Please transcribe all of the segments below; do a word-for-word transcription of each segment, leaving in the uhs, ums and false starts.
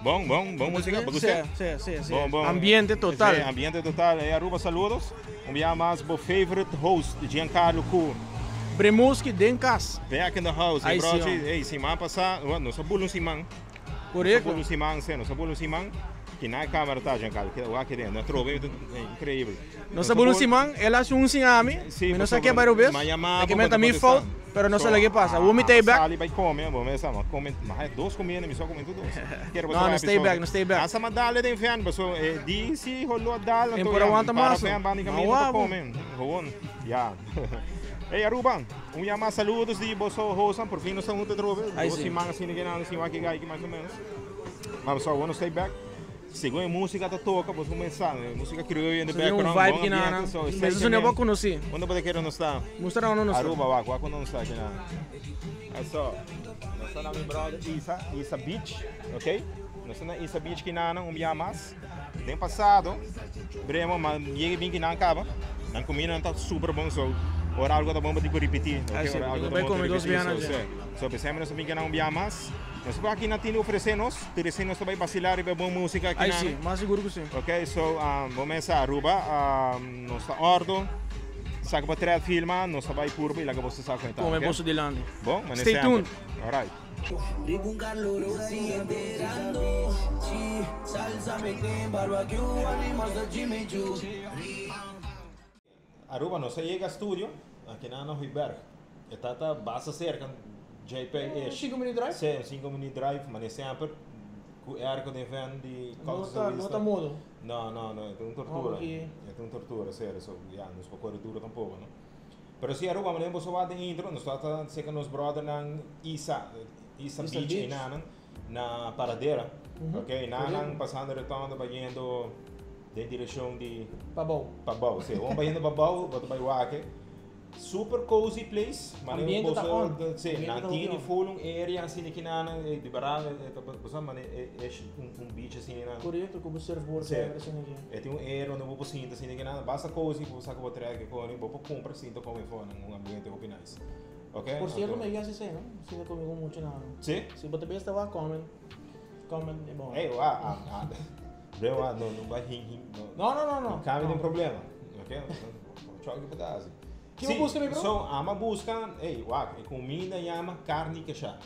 Bom, bom, bom música, ¿te Sí, gusta? sí, sí, sí. Bom, bom. Ambiente total. Sí, ambiente total. Hey, Aruba, saludos. Um dia mais, meu favorite host, Giancarlo Cu. Bremuski Denkas. Back in the house. Aí Hey, bro, sim, hey, semana passada, não sabia um simão. Não Correto. sabia um simão, sim, não sabia um simão. Que na câmera tá, Giancarlo, que o aqui dentro, nós trobamos, é incrível. Não sabia um simão, ela achou um sinami. Sim, não sei o que é barulho. Aqui me também falta, mas não sei o que passa. O homem está back. Ali vai comer, vamos ver, mas come, mas dois comendo, só comendo dois. Não, não stay back, não stay back. Essa medalha tem fé, mas di si holo a dala, então aguanta mais. Para fé, bani caminho para comer. Gewoon, ja. Hey Aruba, um dia mais saludos de você hosan, por fim nós estamos juntos trobe. Dois semanas assim ninguém nada assim aqui aqui mais ou menos. Mas só vamos stay back. Segundo a música da toca, vamos começar, música criolla no background. Um vibe que nada. Mas isso não é bom conhecer. Onde você quer não está? Mostrar onde não está. Aruba, wak, wak não está aqui nada. É só, nós estamos na minha brother Isa, Isa Beach, ok? Nós estamos na Isa Beach que nada, um dia mais. Nem passado, bremo, mas chega bem que não acaba. Não comida não está super bom, só. Ora algo da bomba de repetir. Ah, sim, vai comer dois bianas. Só pensamos que não um dia mais. Nós vamos aqui na Tino oferecer-nos, oferecer-nos também vacilar e ver boa música aqui. Aí sim, mais seguro que sim. Ok, so um, vamos começar a Aruba, um, nós está ordo, saca para trás filma, nós vai curva e lá que você saca então. Como é bolso de lande. Bom, mas stay tuned. Alright. Aruba, nós chega ao estúdio, aqui na Riberg. Está tá basta cerca J P é cinco minute drive? Sim, cinco minute drive, mas sempre com arco de vento de não está não está modo. Não, não, não, é uma tortura. É uma tortura, sério, so, yeah, não se pode correr duro tampouco, não. Mas se Aruba, mas lembro só de intro, nós está sei que nós brother na Isa, Isa Beach, na na paradeira, ok, na passando retorno, vai indo em direção de Pabau. Pabau, sim, vamos vai indo Pabau, bota vai Wake. Super cozy place, mas ambiente tá on. Sim, na tiene full um area assim que na de barra, é mas é um um beach assim na. Correto, como surfboard assim aqui. É tem um area onde vou sinta assim que na, basta cozy, vou sacar o track com ele, vou comprar sinta como fone, um ambiente muito nice. Ok? Por cierto, me digas assim, não? Sinta comigo muito nada. Sim? Se você besta vai comment, comment é bom. É, ah, ah, Breu, não não vai rir, não. Não, não, não. Não cabe nenhum problema, ok? Choque de pedaço. Que sim, busca, meu bro? So, ama busca, ei, wak, comida chama carne quechá.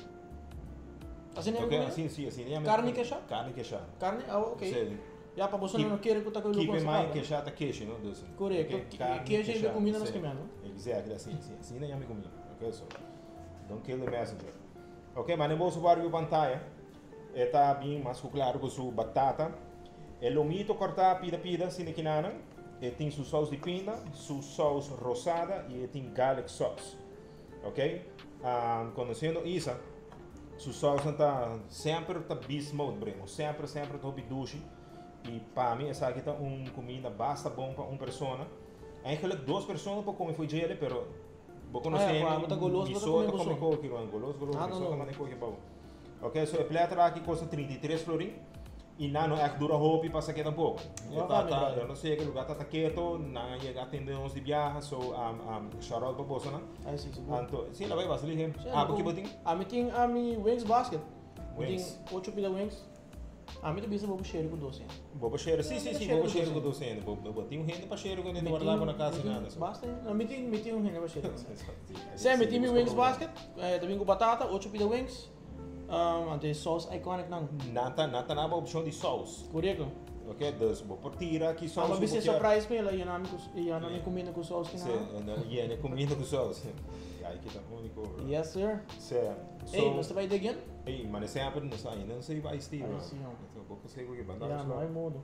Assim é okay, assim, sim, assim é. Carne quechá? Carne quechá. Carne, ah, ok. Sim. Já para você não querer que eu taque o lucro. Que mais quechá tá queijo, não? Doce. Correto. Queijo é comida nós comemos. Exato, assim, assim, assim é a minha comida. Ok, so. Don't kill the messenger. Ok, mas nem vou subir a pantalla. Está bem mais claro com sua batata. É lomito cortado pida-pida, assim que nada. E tem sua sauce de pinda, sua sauce rosada e tem garlic sauce, ok? Um, conhecendo isso, sua sauce está sempre tá beast mode, bremo, sempre, sempre está bidushi. E para mim essa aqui tá uma comida basta bom para uma pessoa. Eigenlijk duas pessoas para comer foi gele, pero vou conhecer. Ah, tá goloso, para comer coco, coco, goloso, goloso, só para comer coco bom. Ok, so a plata aqui custa trinta e três florin. E não é que dura roupa para sair tampouco. Eu, tá, tá, eu não sei que o lugar está quieto, não chega a atender uns de viagem, so um um shout out para você, não? Ah, sim, sim. Então, sim, lá vai você liga. Ah, porque botem? A mim tem a mim wings basket. Tem oito pila wings. A mim também vou cheiro com doce. Vou cheiro, sim, sim, sim, vou cheiro com doce ainda. Vou botar um rende para cheiro quando ele guardava na casa e nada. Basta, a mim tem, me tem um rende para cheiro. Sim, me tem wings basket, também com batata, oito pila wings. Um, tem sauce iconic não. Nata, nata na opção de sauce. Correto. Ok, dus vou por tirar aqui sauce. Ah, mas você surprise para ela, e não e não me combina com sauce que não. Sim, e não combina com sauce. Aí que tá único. Yes, sir. Sim. Ei, você vai again? Ei, mas sempre não sai, não sei vai estar. Sim, não. Então, vou conseguir que bandar. Já não é mudo.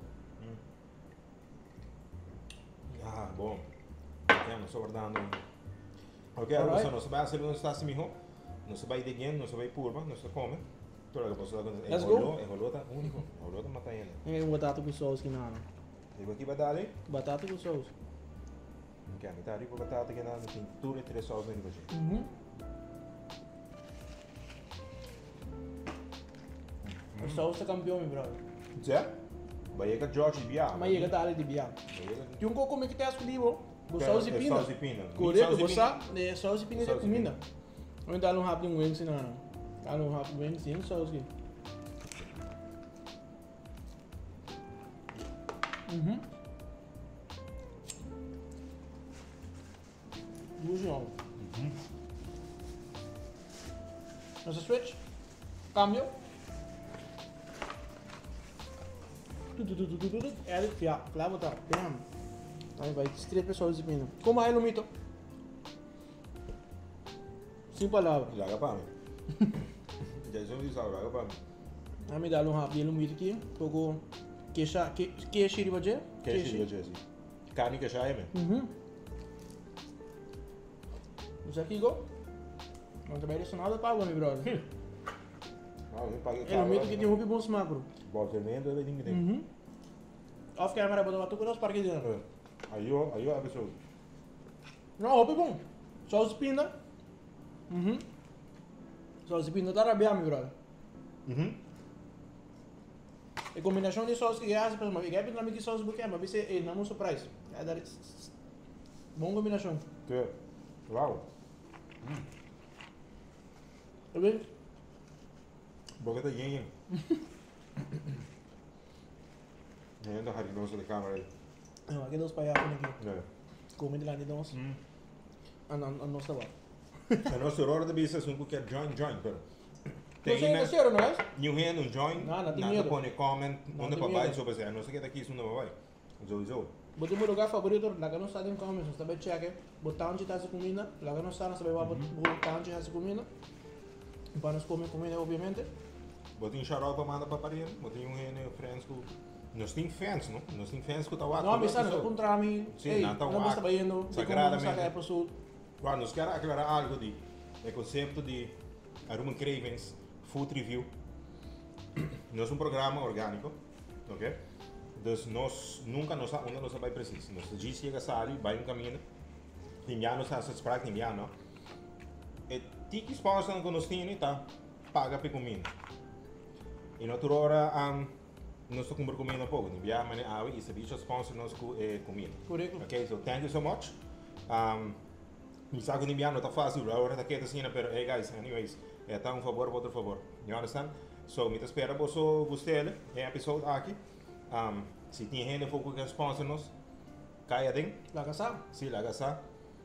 Ah, bom. Já não estou guardando. Ok, agora você não sabe fazer não está assim mesmo. Não se vai de guian, não se vai purba, não se come. Tudo o que posso fazer é rolô, é rolô tá único, rolô tá matando. É batata com sauce que não. E aqui vai dar ali? Batata com sauce. Ok, me tá rico batata que não tem tudo e três sauce no negócio. Uhum. O sauce é campeão, meu brother. Já? Vai chegar George de Biá. Mas chega dali de Biá. E um coco me que tem as comidas, o sauce de pina. Sauce de pina. Correto, você é sauce de pina de comida. Vamos dar um rápido um wings não. Dar um rápido wings sim, sauce aqui. Uhum. Ilusão. Uhum. Nossa switch. Cambio. Edit, ja, claro, tá. Bam. Aí vai, três pessoas disciplina. Como é, Lumito? Sem palavras. Laga para mim. Já isso me sabe, laga para mim. A me dá um rápido Lumito aqui. Togo queixa, que que shiri baje? Que é isso, Jesse? Carne que já é, man. Uhum. Você aqui go? Não também isso nada pago, meu brother. Ah, eu paguei É Lumito que tem um bom smaco. Volta vendo, ele tem que ter. Uhum. Off camera botar uma tudo nos parques de ano. Aí eu, aí eu absorvo. Não, opa bom. Só os pinda. Uhum. Só os pinda tá bem, meu brother. Uhum. A combinação de sóis que é essa, mas eu não me que sóis porque mas você é não surprise. É dar bom combinação. Que? Uau. Tá bem? Boca da yin. Ainda harinoso de câmera aí. Não, aqui dos paiados aqui. É. Comem de lá de nós. Hum. Ah, não, não está bom. A nossa hora de bisa é um pouquinho join join, pero. Você é sério, não é? New hand um join. Não, não tem nada medo. põe comment, Não onde tem para medo. baixo sobre isso. Não sei que daqui isso não vai. Zo zo. Botar meu lugar favorito, lá que não está em comments, está bem cheque. Botar onde está a comida, lá que não está, não sabe botar onde está a comida. Para nós comer comida, obviamente. Botei um xarope para mandar para parir. Botei um hand friends com. Nós temos fans, não? Nós temos fans que estão lá. Não, mas não contra mim. Sim, Ei, não está não está indo. sagradamente. É possível. Claro, nós queremos aclarar algo de o conceito de Aruma Cravens Food Review. Nós é um programa orgânico, ok? Então nós nunca nos onde nós vai preciso. Nós diz chega sali, vai um caminho, ninguém nos faz esperar que ninguém não. E tique sponsor que nós temos tá paga para comida. E na outra hora um, nós estamos com comida pouco, ninguém mas ah e se bicho sponsor nós com comida. Correto. Okay, so thank you so much. Um, Mi sa que ninguém não está fácil, agora está quieto assim, pero hey guys, anyways, é tá um favor, outro favor. You understand? So, me espera você gostei é episódio aqui. Um, se tem gente pouco que sponsor nos, caia dentro. Lá que está. Sim, lá está.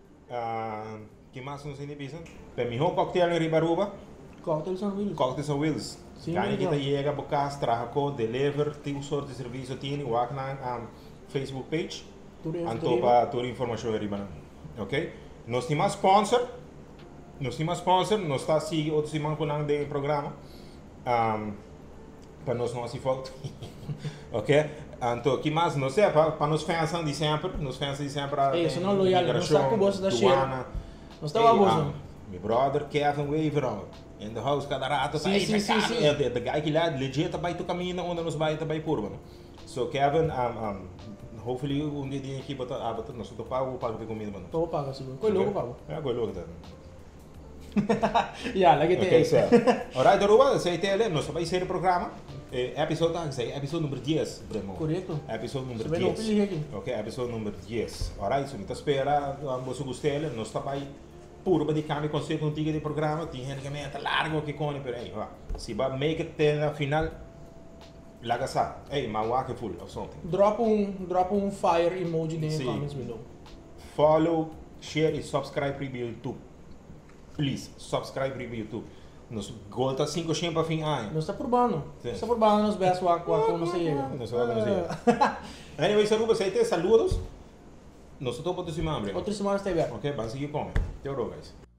Uh, que mais nos independem? Para mim, um cocktail em Ribaruba, Cocktail São Willis. cocktail São Willis. Sim, Quem legal. que chega para casa, traga com deliver, tem sorte de serviço tem, o aqui na um, Facebook page. Tudo isso. Anto para toda a informação em Ribaruba. Ok? Nós temos sponsor, nós temos sponsor, nós está seguindo outro semana com o programa, um, para nós não se falta, ok? Então, que mais, não sei, para, para nos fãs de sempre, nos fãs de sempre, É, isso não é loyal, não está com bolsa da Duana, Não está a bolsa. meu brother Kevin Waveron, in the house cada rato, Sim, sim, sim, sim. é o guy que lá, legit, vai tu caminho onde nos vai, vai por, mano. So, Kevin, um, um, hopefully um dia aqui bota ah bota nós tô pago pago de comida mano Tô pago seguro. Coi louco pago. é coi louco tá Ya, lá que tem. ok certo alright Aruba sei tele nós vai ser o programa episódio tá sei episódio número dez Bremo Correto. episódio número Você não dez pili aqui. ok episódio número dez alright so me tá espera você gostei nós tá vai puro de câmbio conceito antigo de programa tem gente que meta largo que cone pero aí se vai make it até na final Laga sa, hey, my walk full of something. Drop um, drop um fire emoji nos Sim. comments below. Follow, share e subscribe para o YouTube. Please, subscribe para o YouTube. Nos golta cinco sempre para fim ano. Não está por bano. Sim. Está por bano nos best walk walk não sei eu. Não sei o que não sei. Anyway, Saruba, se tem saludos, nós estamos para o semana, Outra semana está aberto. ok? Vamos seguir com. Tchau, guys.